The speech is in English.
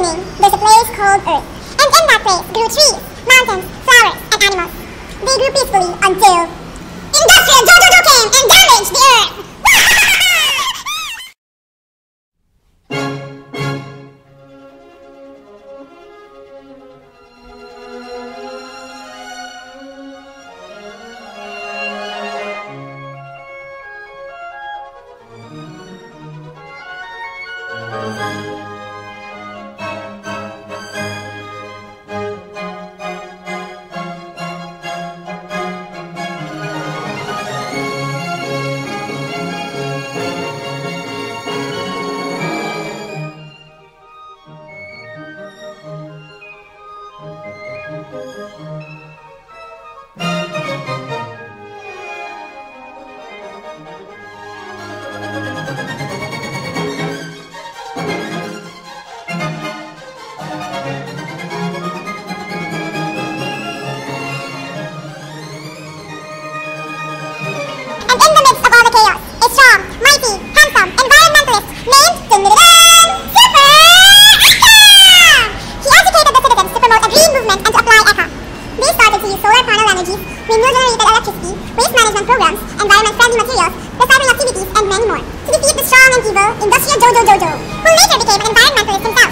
beginning, there's a place called Earth. And in that place grew trees, mountains, flowers, and animals. They grew peacefully until Industrial Jojo came and damaged the Earth! Industrial Jojo, who later became an environmentalist himself.